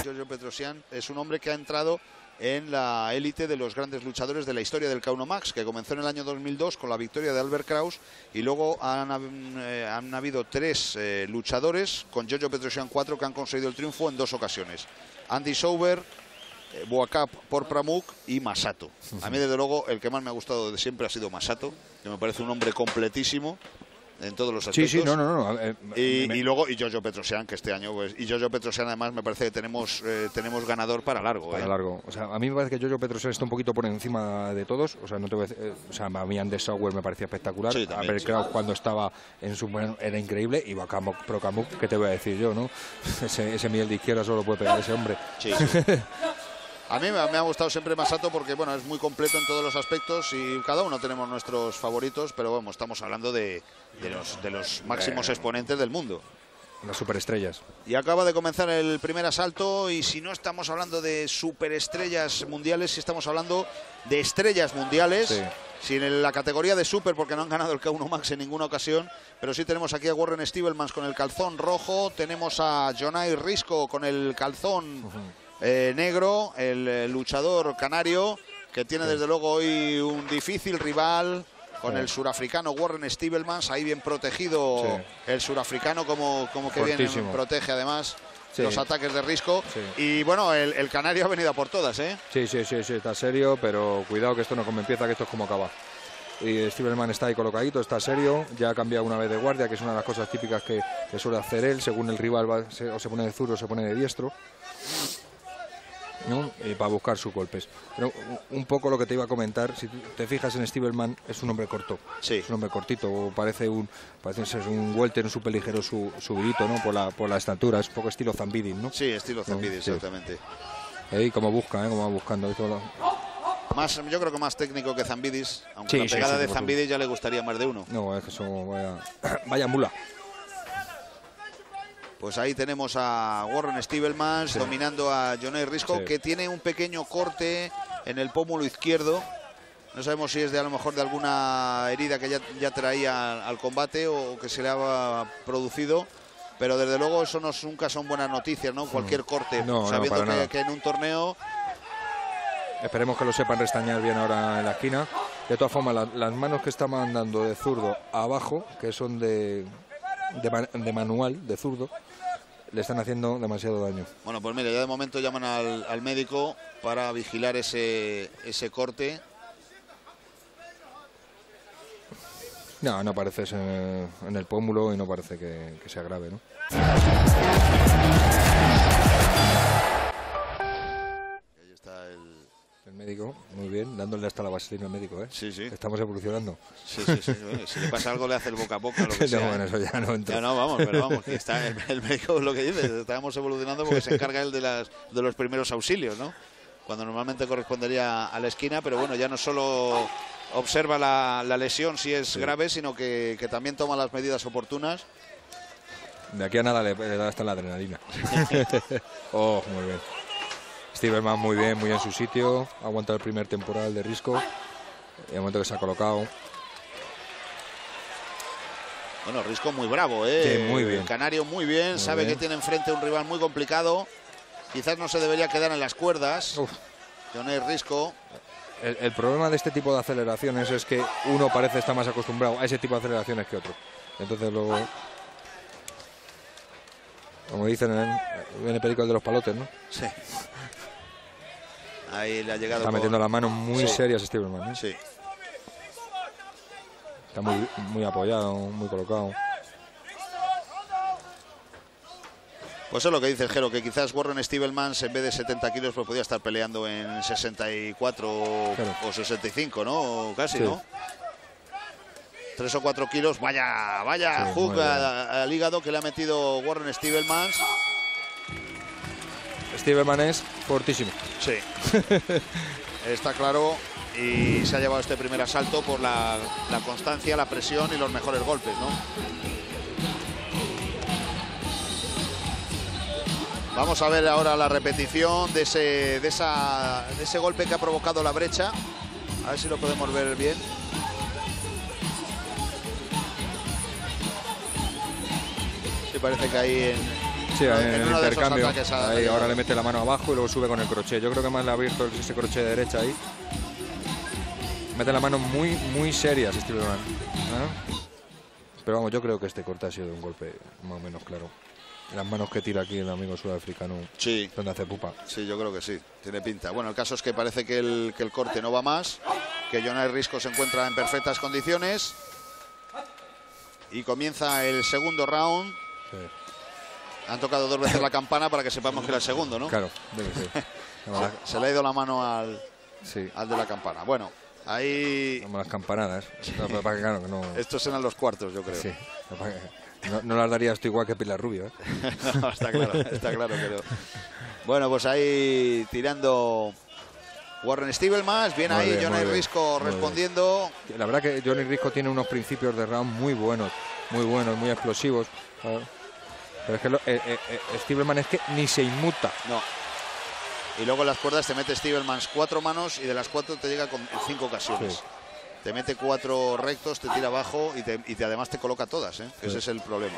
Giorgio Petrosyan es un hombre que ha entrado en la élite de los grandes luchadores de la historia del K1 Max, que comenzó en el año 2002 con la victoria de Albert Kraus, y luego han habido 3 luchadores, con Giorgio Petrosyan 4, que han conseguido el triunfo en 2 ocasiones. Andy Souber, Boakap Porpramuk y Masato. A mí, desde luego, el que más me ha gustado de siempre ha sido Masato, que me parece un hombre completísimo en todos los aspectos. Sí, no. Y luego Giorgio Petrosyan, que este año, pues, y Giorgio Petrosyan además me parece que tenemos ganador para largo. Para largo. O sea, a mí me parece que Giorgio Petrosyan está un poquito por encima de todos. O sea, no te voy a decir, o sea, a mí Andy Souber me parecía espectacular. Sí, también, Albert Kraus cuando estaba en su era increíble. Y Porpramuk, ¿qué te voy a decir yo, no? Ese Miguel de izquierda solo puede pegar ese hombre. Sí. A mí me ha gustado siempre Masato porque, bueno, es muy completo en todos los aspectos y cada uno tenemos nuestros favoritos, pero bueno, estamos hablando de los máximos exponentes del mundo. Las superestrellas. Y acaba de comenzar el primer asalto, y si no estamos hablando de superestrellas mundiales, si estamos hablando de estrellas mundiales. Sí. Sin la categoría de super, porque no han ganado el K1 Max en ninguna ocasión, pero sí tenemos aquí a Warren Stievelmans con el calzón rojo, tenemos a Jonai Risco con el calzón negro, el luchador canario, que tiene desde luego hoy un difícil rival con el surafricano Warren Stievelmans, ahí bien protegido el surafricano, como que bien protege además los ataques de Risco. Y bueno, el canario ha venido a por todas, ¿eh? Sí, está serio, pero cuidado que esto no como empieza, que esto es como acaba. Y Stievelmans está ahí colocadito, está serio, ya ha cambiado una vez de guardia, que es una de las cosas típicas que suele hacer él, según el rival o se pone de zurdo o se pone de diestro, ¿no? Para buscar sus golpes. Pero un poco lo que te iba a comentar, si te fijas en Stievelmans, es un hombre corto, es un hombre cortito, parece ser un welter, un súper ligero subidito, ¿no? por la estatura, es un poco estilo Zambidis, ¿no? Sí, estilo Zambidis, exactamente. Ahí como busca, como va buscando. Yo creo que más técnico que Zambidis, aunque la pegada de Zambidis ya le gustaría más de uno. No, es que eso vaya mula. Pues ahí tenemos a Warren Stievelmans dominando a Jonai Risco, que tiene un pequeño corte en el pómulo izquierdo. No sabemos si es a lo mejor de alguna herida que ya traía al combate o que se le ha producido, pero desde luego eso nunca son buenas noticias, ¿no? Cualquier corte, sabiendo que en un torneo... Esperemos que lo sepan restañar bien ahora en la esquina. De todas formas, las manos que está mandando de zurdo abajo, que son de manual, de zurdo, le están haciendo demasiado daño. Bueno, pues mire, ya de momento llaman al médico para vigilar ese corte. No parece en el pómulo y no parece que sea grave, ¿no? Ahí está el médico, muy bien, dándole hasta la vaselina al médico, ¿eh? Sí. Estamos evolucionando. Sí. Bueno, si le pasa algo le hace el boca a boca, lo que sea. Bueno, eso ya no entra. Ya no, pero vamos, que está el médico, lo que dice, estamos evolucionando porque se encarga él de los primeros auxilios, ¿no? Cuando normalmente correspondería a la esquina, pero bueno, ya no solo observa la lesión si es grave, sino que también toma las medidas oportunas. De aquí a nada le da hasta la adrenalina. Oh, muy bien. Stievelmans muy bien, muy en su sitio. Ha aguantado el primer temporal de Risco. Y el momento que se ha colocado. Bueno, Risco muy bravo, ¿eh? Sí, muy bien. El canario muy bien, sabe que tiene enfrente un rival muy complicado. Quizás no se debería quedar en las cuerdas. Jonai Risco. El problema de este tipo de aceleraciones es que uno parece estar más acostumbrado a ese tipo de aceleraciones que otro. Entonces luego, como dicen en el perico de los palotes, ¿no? Sí. Ahí le ha llegado. Está metiendo las manos muy serias Stievelmans, ¿eh? Sí. Está muy apoyado, muy colocado. Pues es lo que dice el Jero, que quizás Warren Stievelmans en vez de 70 kilos pues podía estar peleando en 64 o 65, ¿no? Casi, ¿no? 3 o 4 kilos, vaya hook al hígado que le ha metido Warren Stievelmans. Stievelmans es fortísimo. Sí, está claro, y se ha llevado este primer asalto por la constancia, la presión y los mejores golpes, ¿no? Vamos a ver ahora la repetición de ese golpe que ha provocado la brecha. A ver si lo podemos ver bien. Sí, parece que ahí Sí, en el uno de esos intercambio. ataques Ahí, ahora le mete la mano abajo y luego sube con el crochet. Yo creo que más le ha abierto ese crochet de derecha ahí. Mete la mano muy seria Stiebelman. Pero vamos, yo creo que este corte ha sido un golpe más o menos claro. Las manos que tira aquí el amigo sudafricano, sí, donde hace pupa. Sí, yo creo que sí, tiene pinta. Bueno, el caso es que parece que el corte no va más, que Jonay Risco se encuentra en perfectas condiciones. Y comienza el segundo round. Sí. Han tocado 2 veces la campana para que sepamos que era el segundo, ¿no? Claro, debe ser. Se le ha ido la mano al Sí. de la campana. Bueno, ahí... Como las campanadas. No, pero para que, claro, que no... Estos eran los cuartos, yo creo. Sí. No las darías tú igual que Pilar Rubio, ¿eh? No, está claro que no. Bueno, pues ahí tirando Warren Stiebelman. Bien Muy ahí bien, Jonay muy bien, Risco muy respondiendo. La verdad que Jonay Risco tiene unos principios de round muy buenos, muy explosivos. Pero es que Stiebelman es que ni se inmuta. No. Y luego en las cuerdas te mete Stiebelman 4 manos y de las 4 te llega en 5 ocasiones. Sí. Te mete 4 rectos, te tira abajo y además te coloca todas, ¿eh? Sí. Ese es el problema.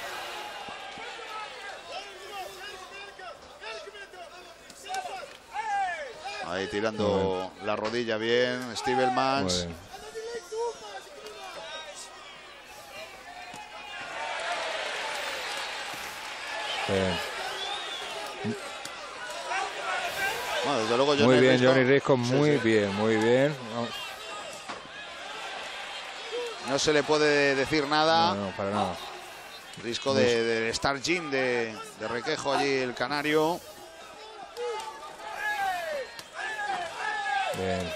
Ahí tirando la rodilla bien, Stiebelman. Muy bien. Bueno, desde luego Muy bien, Risco, Jonay Risco, muy sí. bien, muy bien. No se le puede decir nada. No, para nada. Risco de Star Gym de Requejo allí, el canario. Bien.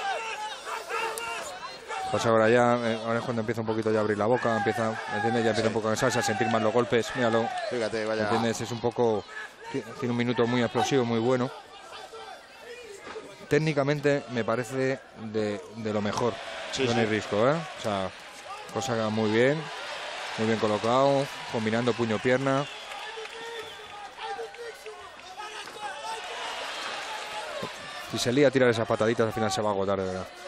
Pues ahora es cuando empieza un poquito ya a abrir la boca, ¿entiendes? Ya empieza un poco a cansarse, a sentir más los golpes. Míralo. Fíjate, vaya. ¿Entiendes? Es un poco... Tiene un minuto muy explosivo, muy bueno. Técnicamente me parece de lo mejor. Jonay Risco, ¿eh? O sea, cosa muy bien colocado, combinando puño-pierna. Si se lía a tirar esas pataditas, al final se va a agotar, de verdad.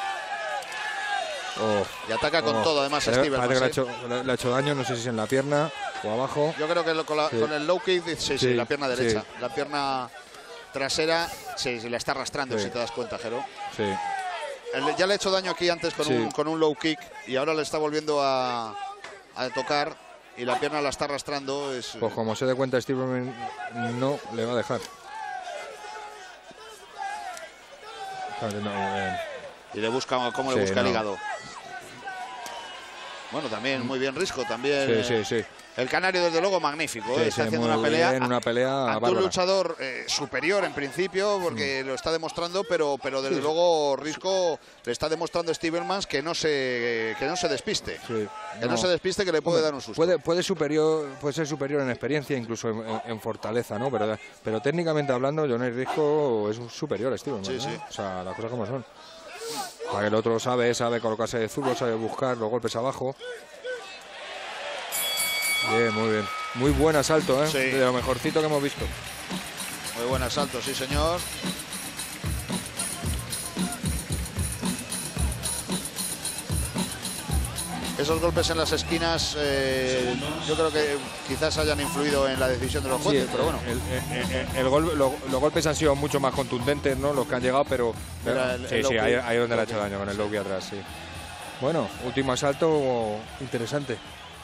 Y ataca con todo, además, Stiebelman. Parece que le ha hecho daño, no sé si es en la pierna o abajo. Yo creo que con el low kick, sí, la pierna derecha. Sí. La pierna trasera, sí, la está arrastrando, si te das cuenta, Jero. Sí. Ya le ha hecho daño aquí antes con un low kick y ahora le está volviendo a tocar y la pierna la está arrastrando. Pues como se dé cuenta, Stiebelman no le va a dejar. Y le busca, ¿cómo le busca el hígado? Bueno, también muy bien Risco, también. Sí. El canario, desde luego, magnífico. Está haciendo una pelea ante un luchador superior en principio, porque lo está demostrando, pero desde luego Risco le está demostrando a Stiebelman que no se despiste. Sí. Que no se despiste, que le puede dar un susto. Puede ser superior en experiencia, incluso en fortaleza, ¿no? Pero técnicamente hablando, Jonay Risco es un superior a Stiebelman. Sí. O sea, las cosas como son. Para que el otro sabe colocarse de zurdo, sabe buscar los golpes abajo. Bien, muy bien. Muy buen asalto, ¿eh? Sí. De lo mejorcito que hemos visto. Muy buen asalto, sí, señor. Esos golpes en las esquinas, yo creo que quizás hayan influido en la decisión de los jueces, sí, pero bueno. Los golpes han sido mucho más contundentes, ¿no? Los que han llegado, pero ahí es donde le ha hecho daño, con el low kick atrás, sí. Bueno, último asalto interesante.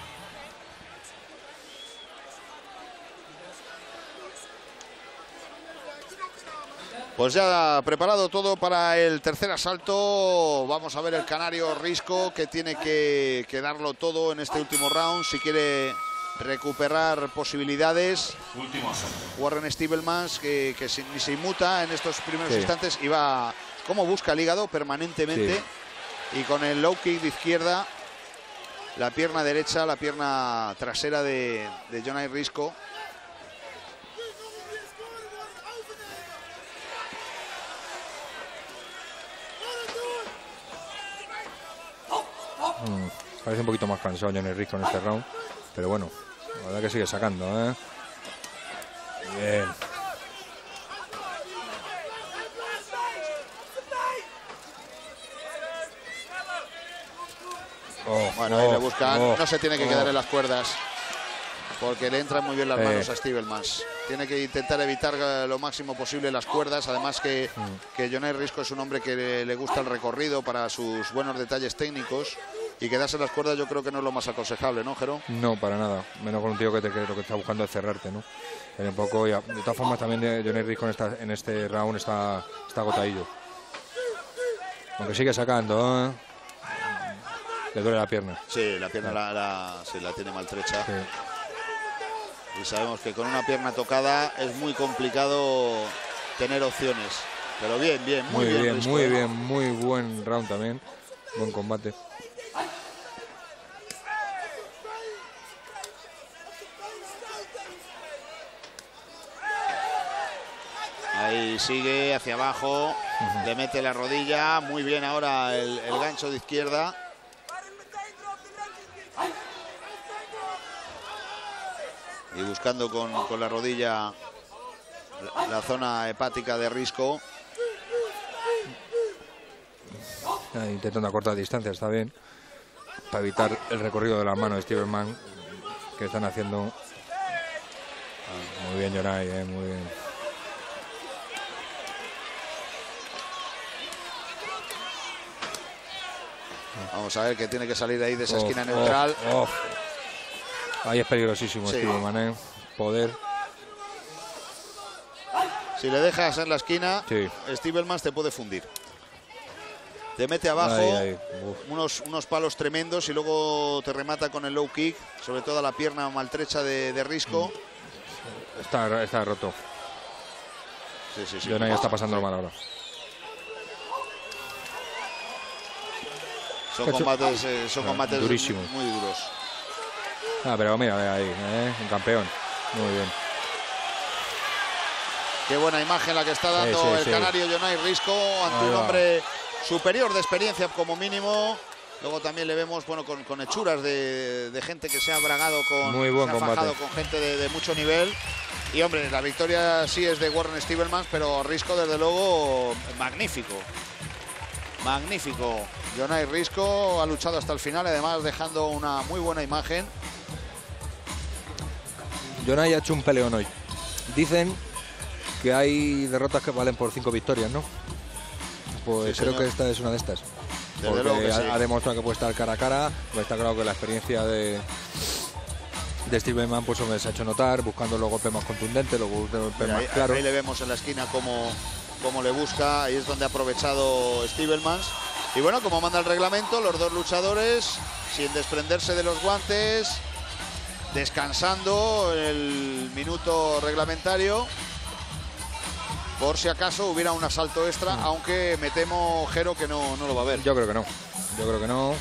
Pues ya preparado todo para el tercer asalto. Vamos a ver el canario Risco, que tiene que darlo todo en este último round si quiere recuperar posibilidades. Warren Stiebelman, que ni se inmuta en estos primeros instantes y va como busca el hígado permanentemente. Sí. Y con el low kick de izquierda, la pierna derecha, la pierna trasera de Jonay Risco. Parece un poquito más cansado Jonay Risco en este round, pero bueno, la verdad que sigue sacando, ¿eh? Bien. Bueno, ahí le buscan, no se tiene que quedar en las cuerdas. porque le entran muy bien las manos a Stivelmans. Tiene que intentar evitar lo máximo posible las cuerdas. Además que Jonay Risco es un hombre que le gusta el recorrido para sus buenos detalles técnicos. Y quedarse las cuerdas yo creo que no es lo más aconsejable, ¿no, Jero? No, para nada. Menos con un tío que lo que está buscando es cerrarte, ¿no? Pero un poco, ya. De todas formas, también Jonay Risco en este round está agotadillo. Aunque sigue sacando, ¿eh? Le duele la pierna. Sí, la pierna sí, la tiene maltrecha. Sí. Y sabemos que con una pierna tocada es muy complicado tener opciones. Pero bien, muy bien. Risco, muy bien, muy buen round también. Buen combate. Ahí sigue hacia abajo, le mete la rodilla, muy bien ahora el gancho de izquierda. Y buscando con la rodilla la zona hepática de Risco. Intentando acortar distancia, está bien. Para evitar el recorrido de las manos de Stivelmans, que están haciendo. Muy bien, Jonay, muy bien. Vamos a ver que tiene que salir ahí de esa esquina neutral. Ahí es peligrosísimo, sí. Stivelmans, poder. Si le dejas en la esquina, sí. Stivelmans te puede fundir. Te mete abajo unos palos tremendos y luego te remata con el low kick, sobre todo la pierna maltrecha de Risco. Está roto. Sí. Jonay está pasando mal ahora. Son combates durísimos, muy duros. Pero mira, ahí, un campeón. Muy bien. Qué buena imagen la que está dando el canario Jonay Risco ante un hombre superior de experiencia como mínimo. Luego también le vemos con hechuras de gente que se ha bragado con gente de mucho nivel. Y hombre, la victoria sí es de Warren Stivelmans, pero Risco desde luego magnífico. Magnífico. Jonay Risco ha luchado hasta el final, además dejando una muy buena imagen. Jonay ha hecho un peleón hoy. Dicen que hay derrotas que valen por 5 victorias, ¿no? Pues sí, creo que esta es una de estas. Porque ha demostrado que puede estar cara a cara. Pues está claro que la experiencia de Stivelmans pues se ha hecho notar, buscando los golpes más contundentes, los golpes más claros. Ahí le vemos en la esquina cómo le busca. Ahí es donde ha aprovechado Stivelmans. Y bueno, como manda el reglamento, los dos luchadores, sin desprenderse de los guantes, descansando en el minuto reglamentario. Por si acaso hubiera un asalto extra, aunque me temo, Jero, que no lo va a haber. Yo creo que no.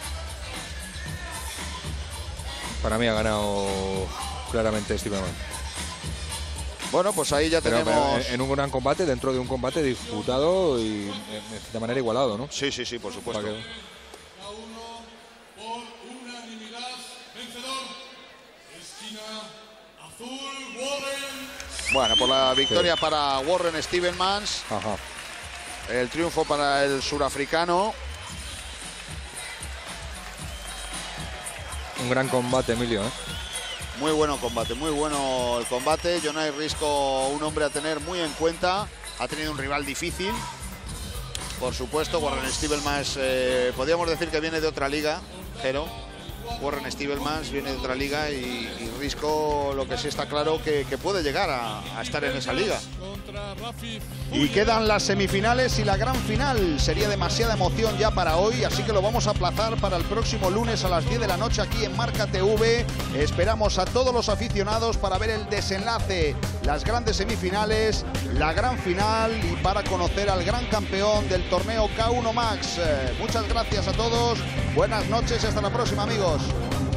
Para mí ha ganado claramente Stivelmans. Bueno, pues ahí ya tenemos... Pero en un gran combate, dentro de un combate disputado y de manera igualado, ¿no? Sí, por supuesto. Bueno, por la victoria para Warren Stivelmans. El triunfo para el surafricano. Un gran combate, Emilio, ¿eh? Muy bueno combate, muy bueno el combate. Jonay Risco, un hombre a tener muy en cuenta. Ha tenido un rival difícil. Por supuesto, Warren Stivelmans, podríamos decir que viene de otra liga, pero Warren Stivelmans viene de otra liga y Risco, lo que sí está claro, que puede llegar a estar en esa liga. Y quedan las semifinales y la gran final. Sería demasiada emoción ya para hoy, así que lo vamos a aplazar para el próximo lunes a las 10 de la noche aquí en Marca TV. Esperamos a todos los aficionados para ver el desenlace, las grandes semifinales, la gran final y para conocer al gran campeón del torneo K1 Max. Muchas gracias a todos, buenas noches y hasta la próxima, amigos.